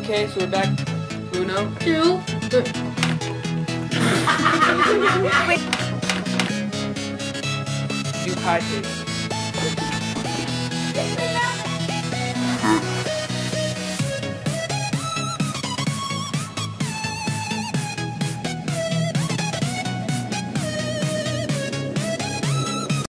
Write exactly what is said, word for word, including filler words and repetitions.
Okay, so we're back. Uno, Two. Three. do pie face.